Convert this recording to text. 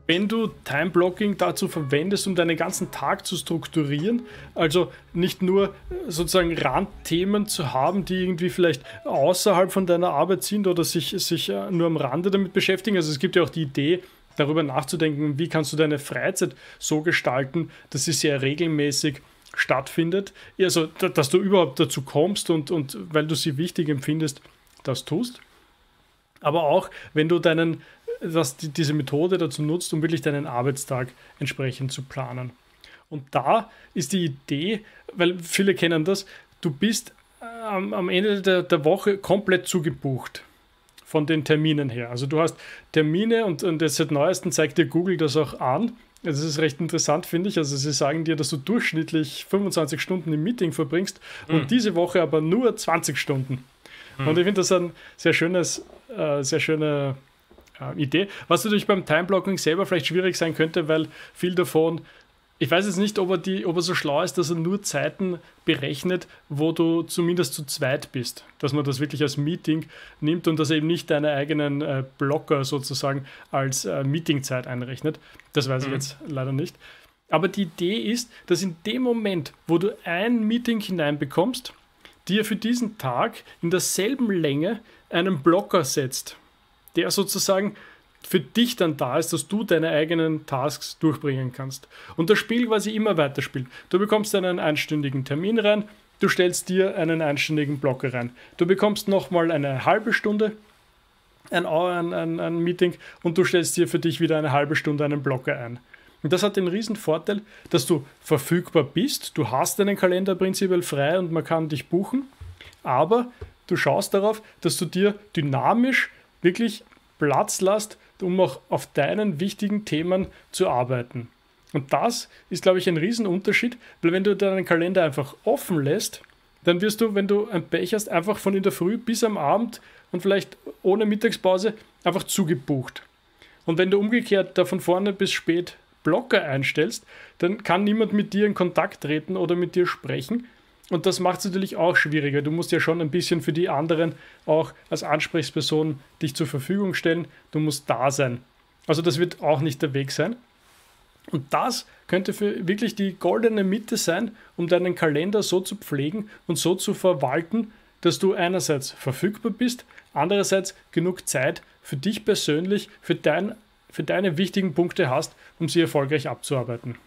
Wenn du Time-Blocking dazu verwendest, um deinen ganzen Tag zu strukturieren, also nicht nur sozusagen Randthemen zu haben, die irgendwie vielleicht außerhalb von deiner Arbeit sind oder sich nur am Rande damit beschäftigen. Also es gibt ja auch die Idee, darüber nachzudenken, wie kannst du deine Freizeit so gestalten, dass sie sehr regelmäßig stattfindet. Also, dass du überhaupt dazu kommst und weil du sie wichtig empfindest, das tust. Aber auch, wenn du diese Methode dazu nutzt, um wirklich deinen Arbeitstag entsprechend zu planen. Und da ist die Idee, weil viele kennen das, du bist am Ende der Woche komplett zugebucht von den Terminen her. Also du hast Termine und jetzt seit neuestem zeigt dir Google das auch an. Das ist recht interessant, finde ich. Also sie sagen dir, dass du durchschnittlich 25 Stunden im Meeting verbringst und diese Woche aber nur 20 Stunden. Und ich finde das ein sehr schöne Idee. Was natürlich beim Time-Blocking selber vielleicht schwierig sein könnte, weil viel davon, ich weiß jetzt nicht, ob er so schlau ist, dass er nur Zeiten berechnet, wo du zumindest zu zweit bist. Dass man das wirklich als Meeting nimmt und dass er eben nicht deine eigenen Blocker sozusagen als Meetingzeit einrechnet. Das weiß ich jetzt leider nicht. Aber die Idee ist, dass in dem Moment, wo du ein Meeting hineinbekommst, dir für diesen Tag in derselben Länge einen Blocker setzt, der sozusagen für dich dann da ist, dass du deine eigenen Tasks durchbringen kannst. Und das Spiel quasi immer weiterspielt. Du bekommst einen einstündigen Termin rein, du stellst dir einen einstündigen Blocker rein. Du bekommst nochmal eine halbe Stunde ein Meeting und du stellst dir für dich wieder eine halbe Stunde einen Blocker ein. Und das hat den riesen Vorteil, dass du verfügbar bist. Du hast deinen Kalender prinzipiell frei und man kann dich buchen. Aber du schaust darauf, dass du dir dynamisch wirklich Platz lässt, um auch auf deinen wichtigen Themen zu arbeiten. Und das ist, glaube ich, ein Riesenunterschied, weil wenn du deinen Kalender einfach offen lässt, dann wirst du, wenn du ein Pech hast, einfach von in der Früh bis am Abend und vielleicht ohne Mittagspause einfach zugebucht. Und wenn du umgekehrt da von vorne bis spät Blocker einstellst, dann kann niemand mit dir in Kontakt treten oder mit dir sprechen. Und das macht es natürlich auch schwieriger. Du musst ja schon ein bisschen für die anderen auch als Ansprechperson dich zur Verfügung stellen. Du musst da sein. Also das wird auch nicht der Weg sein. Und das könnte für wirklich die goldene Mitte sein, um deinen Kalender so zu pflegen und so zu verwalten, dass du einerseits verfügbar bist, andererseits genug Zeit für dich persönlich, für deine wichtigen Punkte hast, um sie erfolgreich abzuarbeiten.